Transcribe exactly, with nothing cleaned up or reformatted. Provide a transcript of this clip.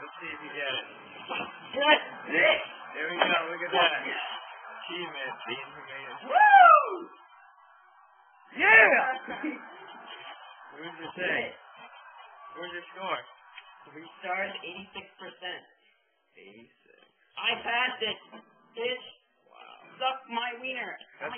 Let's see if you get it. There we go. Look at that. Achievement. The Inhuman. Woo! Yeah! What did you say? Where's your score? Three stars, eighty-six percent. eighty-six. I passed it, bitch. Wow. Suck my wiener. That's